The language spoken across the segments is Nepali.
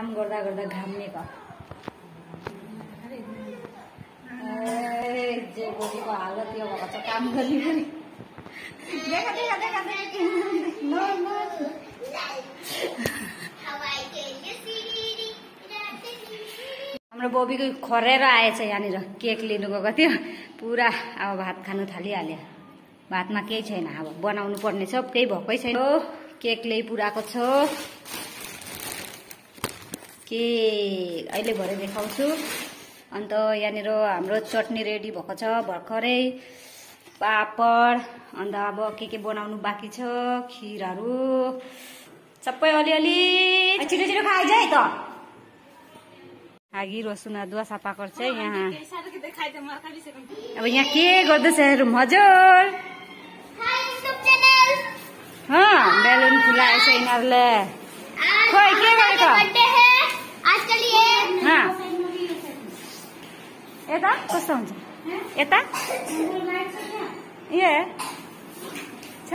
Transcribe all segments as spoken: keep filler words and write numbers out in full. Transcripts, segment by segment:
काम गर्दा गर्दा घाम्ने क जे बोलीको हालत यो भएको छ काम गर्ने पनि देखा देखा देखा नो नो हाम्रो बबीको खरेर आएछ यहाँनिर केक लिनु गएको थियो पुरा अब भात खानु थालिहाल्यो भातमा केही छैन अब बनाउनु पर्ने छ केही भएकै छैन केक ल्याइ पुराको छ के अहिले भरे देखाउँछु अन्त यहाँनिर हाम्रो चटनी रेडी भएको छ भर्खरै पापड अन्त अब के के बनाउनु बाँकी छ खिरहरू सबै अलिअलि छिटो छिटो खाइजाए त आगी रसुन अदुवा सफा गर्छ यहाँ अब यहाँ के गर्दैछ हजुर बेलुन फुलाएछ यिनीहरूले खोइ के गरेको यता कस्तो हुन्छ यता ए छ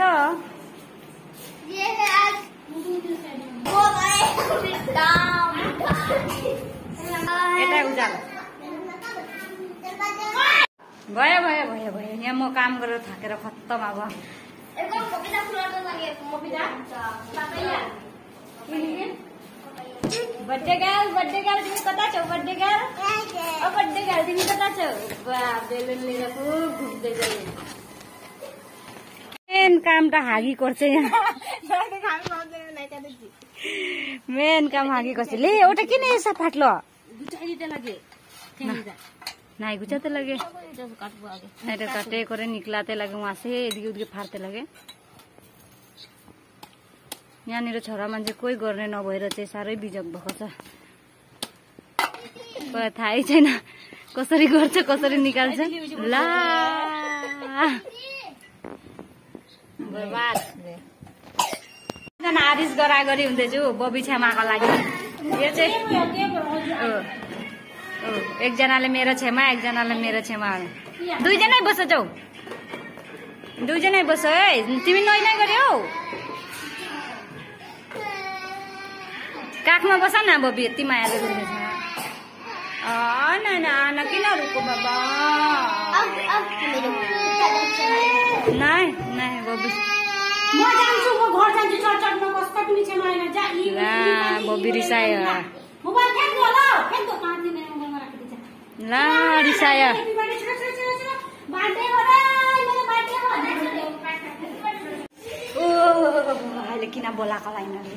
यता उजालो भयो भयो भयो भयो यहाँ म काम गरेर थाकेर खत्तम अब बर्थडे गर्ल बर्थडे गर्ल तिमी कता छौ बर्थडे गर्ल ओ बर्थडे गर्ल तिमी कता छौ वाह बेलुन लिएर खुब घुम्दै जाऊ मेन काम त हागी गर्छ यहाँ मेन काम हागी गर्छ ले एउटा किन यसो फाट्लो नहीं गुचाते लगे नहीं तो कटे करे निकलाते लगे वहाँ से एदिके उदिके फार्ते लगे यहाँनिर छोरा मान्छे कोही गर्ने नभएर चाहिँ साह्रै बिजक भएको छ थाहै छैन कसरी गर्छ कसरी निकाल्छ ला बर्बाद आरिस गरा गरी हुँदैछु बबी छेमाको लागि यो चाहिँ एकजनाले मेरो छेमा एकजनाले मेरो छेमा दुईजनै बस जाऊ दुईजनै बस है तिमी नै नै गर्यौ काखमा बस न बबी यति मायाले रुँदैछ न किन रुको बाबा नै नै बबी म जान्छु म घर जान्छु चटचटमा कस्तो तिमी छेमा हैन जा ला बबी रिसायो मोबाइल फेक ल फेक दो पाँच दिन मोबाइलमा राखिदिन्छ ला रिसायो बाटे हो रे मेरो बाटे हो ओ अहिले किन बोलाको लाइनले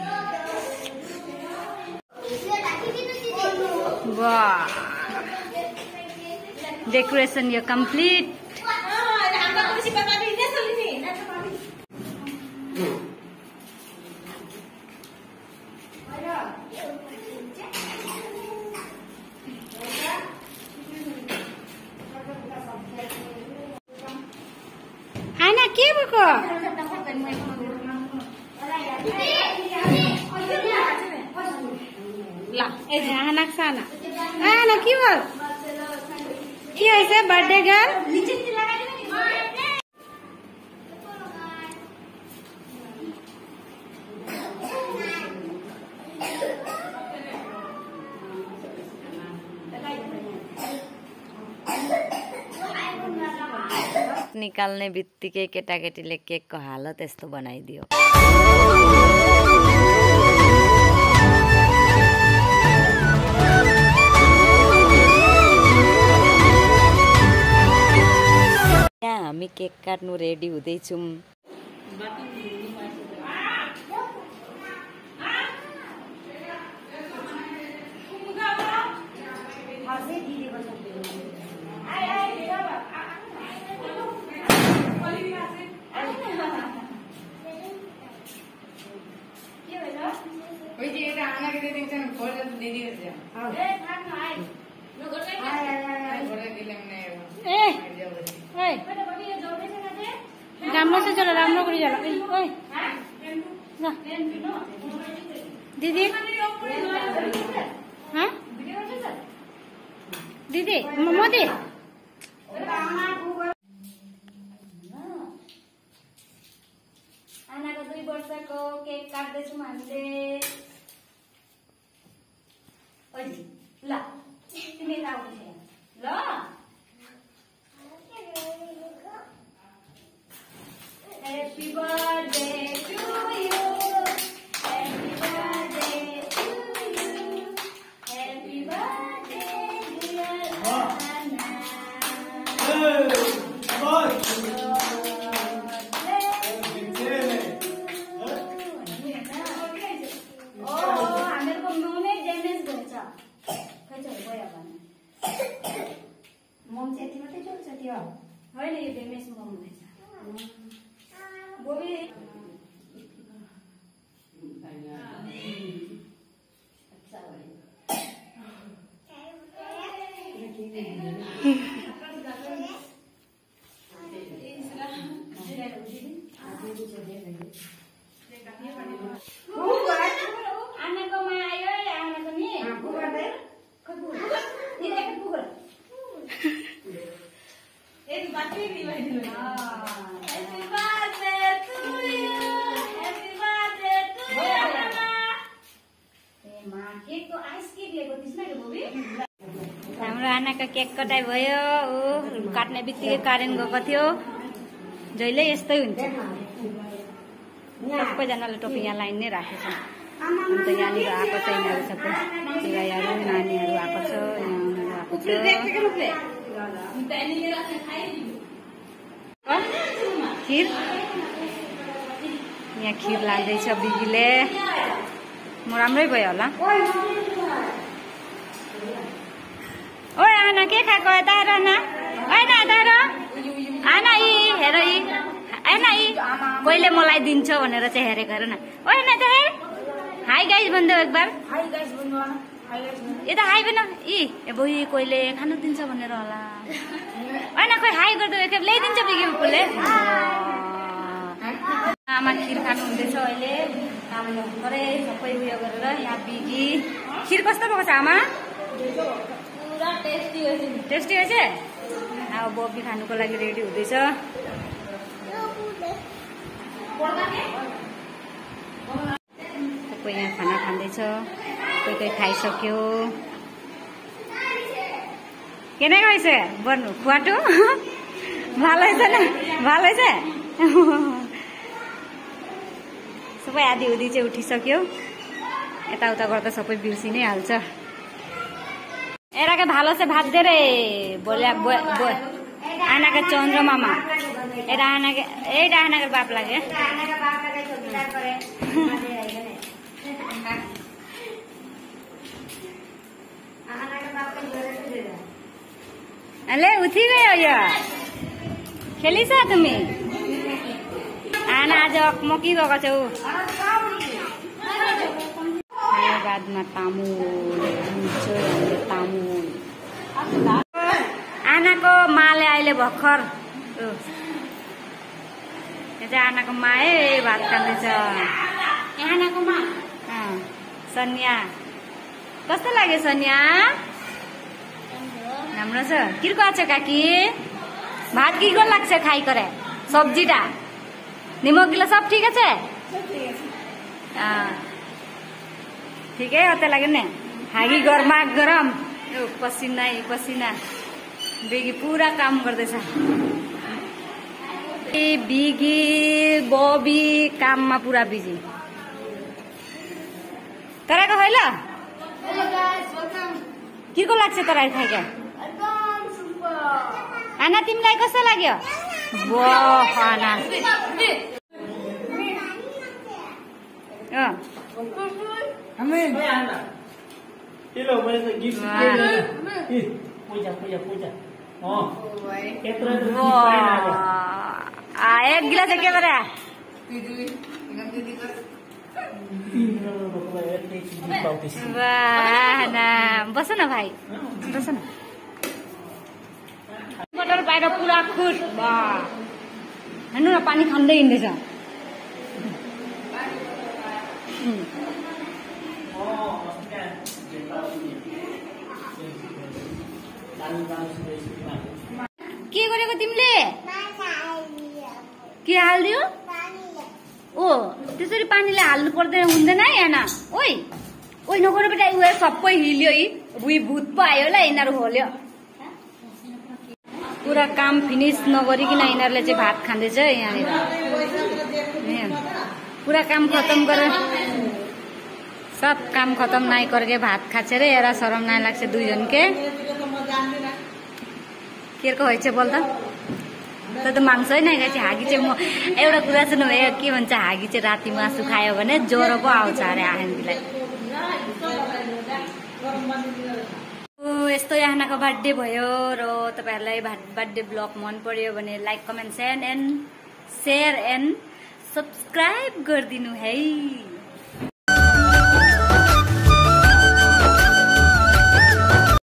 वाह डेकोरेसन यो कंप्लीट आना के भएको ला ए आना साना आना के भयो के हैछ बर्थडे गर्ल निकाल्ने बित्तिकै केटाकेटीले केकको हालत यस्तो बनाइदियो यहाँ हामी केक काट्नु रेडी हुँदैछौँ राम्रो से चलो राम्रो करी चलो ओए दीदी हाँ दीदी मोदी आनाको दुई वर्षको केक काट्दैछौँ हामीले अजी ल तिमी लाउ ल Happy birthday to you. Happy birthday to you. Happy birthday dear Anna. Hey, boy. Mom चाहिँ यति मात्रै चल्छ त्यो होइन यो डेमेज मम हुँदैछ बोबी आनाकोमा आयो आनाको नि एक बाटी दिवाइदिनु Happy birthday to you. Happy birthday to you. ए मा केकको आइस केक ल्याएको थिइस् न के बोबी हाम्रो आनाको केक कटाइ भयो ऊ काट्ने बित्तिकै कारेन्ट गएको थियो जहिले यस्तै हुन्छ सबैजनाले टोपी यहाँ लाइन नै राखेछ अन्त यहाँनिर आएको छ यिनीहरू सबै छोराहरू नानीहरू आएको छ यहाँनिर आएको छ खीर यहाँ खीर लाँदैछ बिबीले म राम्रै भयो होला ओए आना के खाएको यता हेर न होइन यता हेर आना यी हेर यी होइन यी कहिले मलाई दिन्छ भनेर चाहिँ हेरेको हेर न होइन त हेर हाई गाइस भनिदेऊ एक बार यता हाई पनि यी अब यी कहिले खानु दिन्छ भनेर होला होइन खोइ हाई गरिदेऊ एकखेप ल्याइदिन्छ बिगी बुकुले आमा खीर खानु हुँदैछ अहिले आमाले भर्खरै सबै उयो गरेर यहाँ बिगी खीर कस्तो भएको छ आमा पुरा टेस्टी हो टेस्टी हो चाहिँ अब बबी खानुको लागि रेडी हुँदैछ कोही यहाँ खाना खाँदैछ कोही कोही खाइसक्यो के नै खाइछ बन्नु खुवाटो भालै छ न भालै छ सबै आधी उधी चाहिँ उठिसक्यो यताउता गर्दा सबै बिर्सि नै हाल्छ एराके भालो से भात दे रे बोल्या आना के चन्द्रमामा एरा आना के एटा आना के बाप लागे अले उठी गयो यो खेलिस तिमी आना आज अकमकी गएको छौ बादमा तामुल तामुल आनाको माले अहिले भर्खर यो चाहिँ आनाको माए भात खाँदैछ आनाको मा सन्या कस्तो लाग्यो सन्या राम्रो छ किरको आछ काकी भात किरको लाग्छ खाइ करे सब्जीटा निमक गिला सब ठीक আছে ठिकै होते लाग्यो नि हागी गरमा गरम पसिना पसिना बिगी पूरा काम गर्दैछ बिगी बबी काममा पूरा बिजी तराको होइन किरको लाग्छ तराई खाइका आना तिमीलाई कस्तो लाग्यो आना एक गिलास के बरा वाह ना बस न भाइ बस न बोतल बाहिर पुरा खुस वाह हेर्नु न पानी खाँदै हिँड्दैछ के गरेको तिमीले के हाल्दियो ओ त्यसरी पानीले हाल्नु पर्दैन हुँदैन है आना ओइ ओइ नगर बेटा उयो सबै हिल्यो यी भुइ भूत पो आयो ल यिनीहरू होल्यो पुरा काम फिनिस नगरिकन यिनीहरूले चाहिँ भात खाँदैछ यहाँनिर पूरा काम खत्म गरेर सब काम खत्म नहीं करके भात खाছে रे एरा शरम नहीं लाग्छ दुई जन के केरको होइछ बोल त त त मांस नै गाछि हागी चाहिँ म एउटा कुरा सुन्नु भयो के भन्छ हागी चाहिँ राति मासु खायो भने ज्वरो पो आउँछ अरे आँधीलाई ओ यस्तो यहाँको बर्थडे भयो र तपाईहरुलाई बर्थडे ब्लग मन पर्यो भने like comment share and share and subscribe गरिदिनु है।